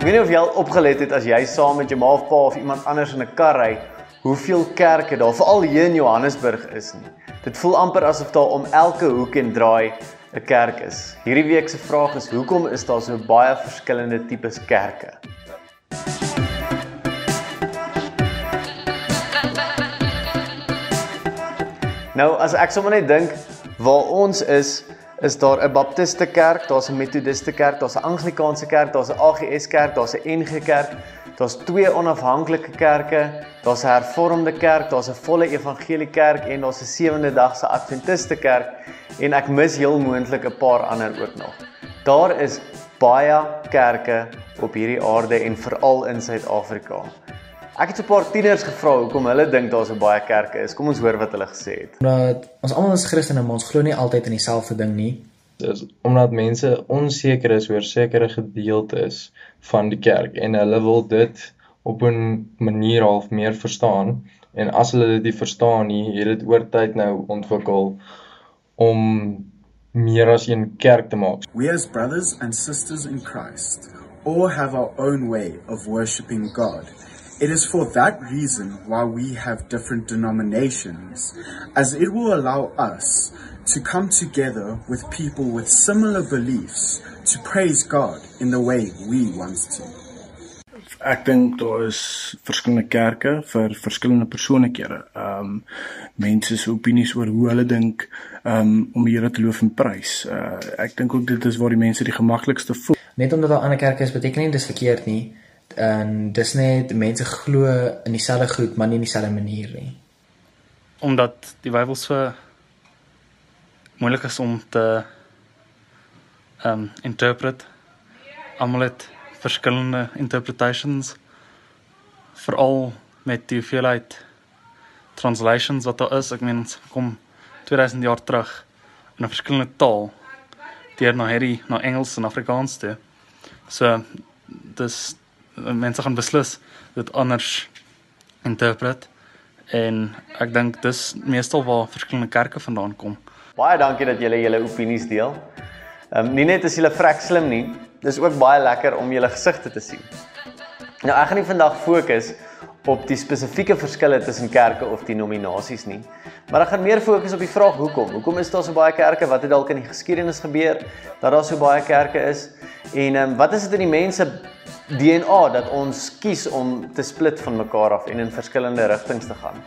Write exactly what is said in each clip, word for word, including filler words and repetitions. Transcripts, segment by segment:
Ek weet nie of jy al opgelet het as jy saam met jou ma of pa of iemand anders in 'n kar ry, hoeveel kerke daar, veral hier in Johannesburg is nie. Dit voel amper asof daar om elke hoek en draai 'n kerk is. Hierdie week se vraag is, hoekom is daar so baie verskillende tipes kerke? Nou, as ek sommer net dink, waar ons is, is daar 'n baptiste kerk, daar's 'n methodiste kerk, daar's 'n anglikaanse kerk, daar's 'n A G S kerk, daar's 'n N G kerk, daar's twee onafhanklike kerke, daar's 'n hervormde kerk, daar's 'n volle evangelie kerk en daar's 'n sewende dagse adventiste kerk en ek mis heel moontlik 'n paar ander ook nog. Daar is baie kerke op hierdie aarde en veral in Suid-Afrika. Ek het so 'n paar tieners gevra hoekom hulle dink daar so baie kerke is. Kom ons hoor wat hulle gesê het. Omdat ons almal is Christene, maar ons glo nie altyd in dieselfde ding nie. Dis omdat mense onseker is oor sekere gedeeltes van die kerk en hulle wil dit op 'n manier half meer verstaan en as hulle dit nie verstaan nie, het dit oor tyd nou ontwikkel om meer as een kerk te maak. We as brothers and sisters in Christ all have our own way of worshiping God. It is for that reason why we have different denominations, as it will allow us to come together with people with similar beliefs to praise God in the way we want to. Ek dink daar is verskillende kerke vir verskillende persoonlikhede. Um, mense se opinies oor hoe hulle dink um, om die Here te loof en prys. Uh, ek dink ook dit is waar die mense die gemaklikste voel. Net omdat daar ander kerke is, beteken nie dis verkeerd nie. En dis net, mense glo in dieselfde goed, maar nie in dieselfde manier nie. Omdat die Bybel so moeilik is om te um, interpret. Almal het verskillende interpretations, veral met die hoeveelheid translations wat daar is. Ek meen, ons kom tweeduisend jaar terug in 'n verskillende taal, deur na hierdie, na Engels en Afrikaans toe. So, dis mense gaan beslis dit anders interpret en ek dink dis meestal waar verskillende kerke vandaan kom. Baie dankie dat julle julle opinies deel. Um, nie net is julle vrek slim nie, dis ook baie lekker om julle gesigte te sien. Nou ek gaan nie vandag fokus op die spesifieke verskille tussen kerke of denominasies nie, maar ek gaan meer fokus op die vraag hoekom. Hoekom is daar so baie kerke? Wat het dalk in die geskiedenis gebeur dat daar so baie kerke is? En um, wat is dit in die mense D N A dat ons kies om te split van mekaar af en in verskillende rigtings te gaan?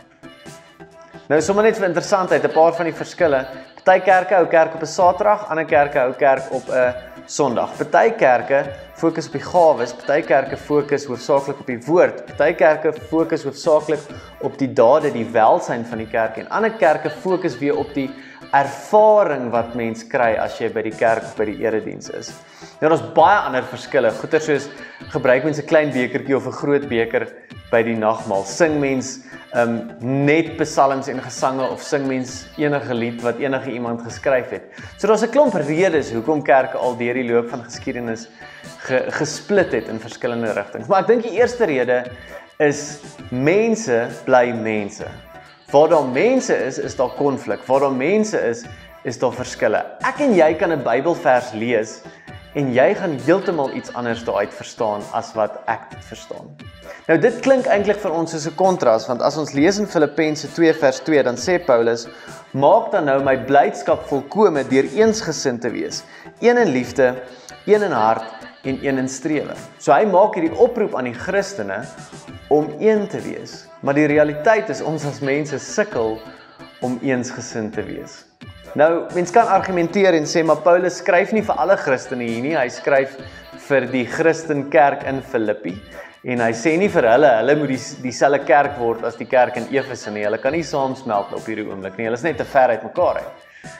Nou sommer net vir interessantheid, 'n paar van die verskille. Party kerke hou kerk op 'n Saterdag, ander kerke hou kerk op 'n Sondag. Party kerke fokus op die gawes, party kerke fokus hoofsaaklik op die woord, party kerke fokus hoofsaaklik op die dade, die welsyn van die kerk en ander kerke fokus weer op die ervaring wat mens kry as jy by die kerk of by die erediens is. Nou daar's baie ander verskille. Goeie soos gebruik mens 'n klein bekertjie of 'n groot beker by die nagmaal. Sing mens um, net psalms en gesange of sing mens enige lied wat enige iemand geskryf het. So daar's 'n klomp redes hoekom kerke al deur die loop van geskiedenis ge, gesplit het in verskillende rigtings. Maar ek dink die eerste rede is mense bly mense. Waar daar mense is, is daar konflik. Waar daar mense is, is daar verskille. Ek en jy kan 'n Bybelvers lees en jy gaan heeltemal iets anders daaruit verstaan as wat ek dit verstaan. Nou dit klink eintlik vir ons soos 'n kontras, want as ons lees in Filippense twee vers twee, dan sê Paulus, maak dan nou my blydskap volkome deur eensgesind te wees, een in liefde, een in hart en een in strewe. So hy maak hierdie oproep aan die Christene om een te wees, maar die realiteit is ons as mense sukkel om eensgesind te wees. Nou, mens kan argumenteer en sê, maar Paulus skryf nie vir alle Christene hier nie, hy skryf vir die Christenkerk in Filippi, en hy sê nie vir hulle, hulle moet die, dieselfde kerk word as die kerk in Efese nie, hulle kan nie saamsmelt op hierdie oomblik nie, hulle is net te ver uit mekaar uit.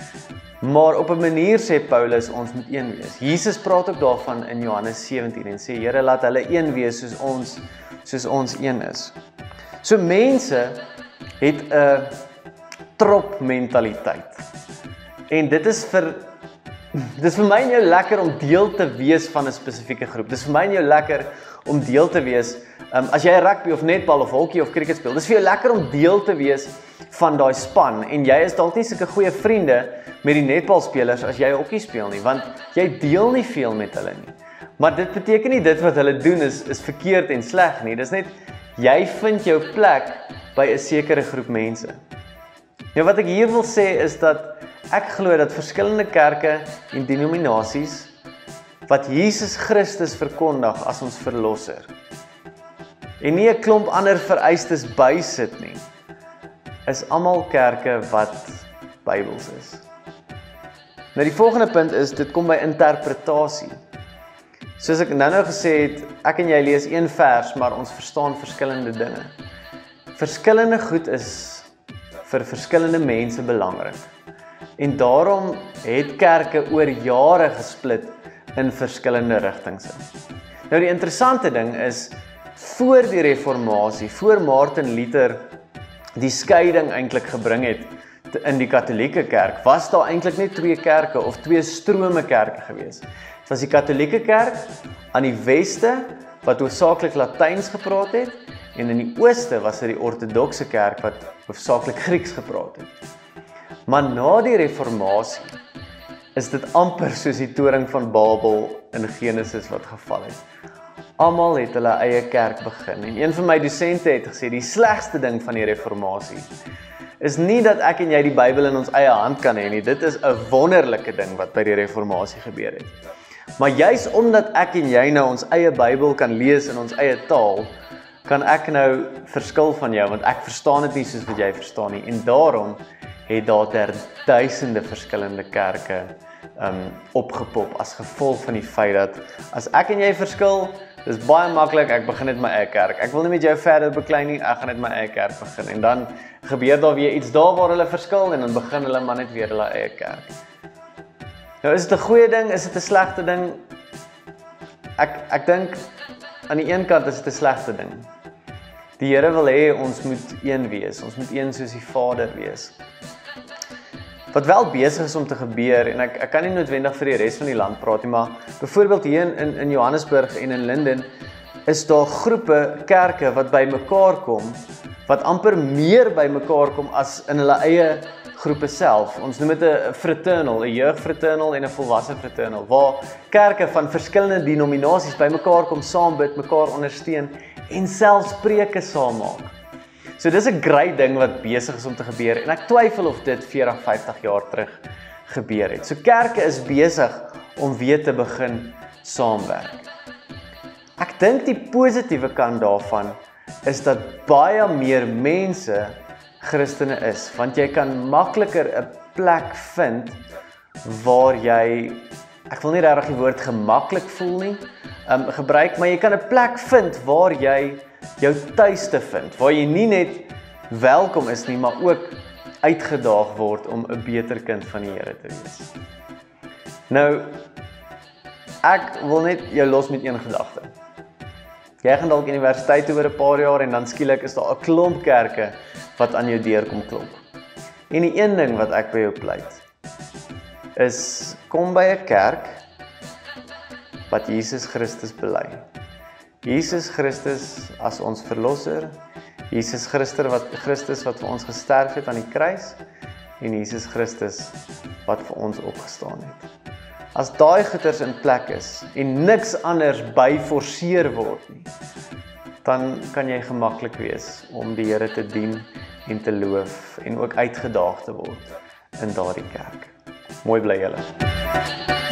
Maar op 'n manier sê Paulus, ons moet een wees. Jesus praat ook daarvan in Johannes sewentien en sê, Here, laat hulle een wees soos ons, soos ons een is. So mense het 'n trop mentaliteit. En dit is vir dis vir my en jou lekker om deel te wees van 'n spesifieke groep. Dis vir my en jou lekker om deel te wees, um, as jy rugby of netbal of hockey of cricket speel, dis vir jou lekker om deel te wees van daai span, en jy is dalk nie sulke goeie vriende met die netbalspelers as jy hockey speel nie, want jy deel nie veel met hulle nie. Maar dit beteken nie dit wat hulle doen is, is verkeerd en sleg nie. Dis net, jy vind jou plek by 'n sekere groep mense. Nou wat ek hier wil sê is dat ek glo dat verskillende kerke en denominasies wat Jesus Christus verkondig as ons verlosser en nie 'n klomp ander vereistes bysit nie, is almal kerke wat Bybels is. Nou die volgende punt is, dit kom by interpretasie. Soos ek nou nou gesê het, ek en jy lees een vers, maar ons verstaan verskillende dinge. Verskillende goed is vir verskillende mense belangrik. En daarom het kerke oor jare gesplit in verskillende rigtings. Nou die interessante ding is, voor die reformatie, voor Martin Luther die skeiding eintlik gebring het in die Katolieke kerk, was daar eintlik net twee kerke of twee strome kerke gewees. Dit was die Katolieke kerk aan die weste wat hoofsaaklik Latyns gepraat het en in die ooste was dit die ortodokse kerk wat hoofsaaklik Grieks gepraat het. Maar na die reformatie is dit amper soos die toring van Babel in Genesis wat geval het. Almal het hulle eie kerk begin en een van my dosente het gesê die slegste ding van die reformatie is nie dat ek en jy die Bybel in ons eie hand kan hê nie, dit is 'n wonderlike ding wat by die reformatie gebeur het. Maar juis omdat ek en jy nou ons eie Bybel kan lees in ons eie taal, kan ek nou verskil van jou, want ek verstaan dit nie soos wat jy verstaan nie, en daarom het daar ter duisende verskillende kerke um, opgepop as gevolg van die feit dat as ek en jy verskil, dis baie maklik, ek begin net my eie kerk. Ek wil nie met jou verder beklei nie, ek gaan net my eie kerk begin. En dan gebeur daar weer iets daar waar hulle verskil en dan begin hulle maar net weer hulle eie kerk. Nou is dit 'n goeie ding, is dit 'n slegte ding? Ek ek dink aan die een kant is dit 'n slegte ding. Die Here wil hê ons moet een wees, ons moet een soos die Vader wees. Wat wel besig is om te gebeur, en ek, ek kan nie noodwendig vir die res van die land praat nie, maar byvoorbeeld hier in, in Johannesburg en in Linden, is daar groepe kerke wat by mekaar kom, wat amper meer by mekaar kom as in hulle eie groepe self. Ons noem dit 'n fraternal, 'n jeugfraternal en 'n volwasse fraternal, waar kerke van verskillende denominasies by mekaar kom, saam bid, mekaar ondersteun en selfs preke saam maak. So dis 'n great ding wat besig is om te gebeur en ek twyfel of dit veertig, vyftig jaar terug gebeur het. So kerke is besig om weer te begin saamwerk. Ek dink die positiewe kant daarvan is dat baie meer mense Christene is, want jy kan makliker 'n plek vind waar jy, ek wil nie regtig die woord gemaklik voel nie, um, gebruik, maar jy kan 'n plek vind waar jy jou tuiste vind, waar jy nie net welkom is nie, maar ook uitgedaag word om 'n beter kind van die Here te wees. Nou, ek wil net jou los met een gedagte. Jy gaan dalk universiteit toe oor 'n paar jaar en dan skielik is daar 'n klomp kerke wat aan jou deur kom klop. En die een ding wat ek by jou pleit, is kom by 'n kerk wat Jesus Christus bely. Jesus Christus as ons verlosser, Jesus Christus wat, Christus wat vir ons gesterf het aan die kruis, en Jesus Christus wat vir ons opgestaan het. As daai goeders in plek is, en niks anders byforceer word nie, dan kan jy gemaklik wees om die Here te dien en te loof, en ook uitgedaag te word in daardie kerk. Mooi bly julle.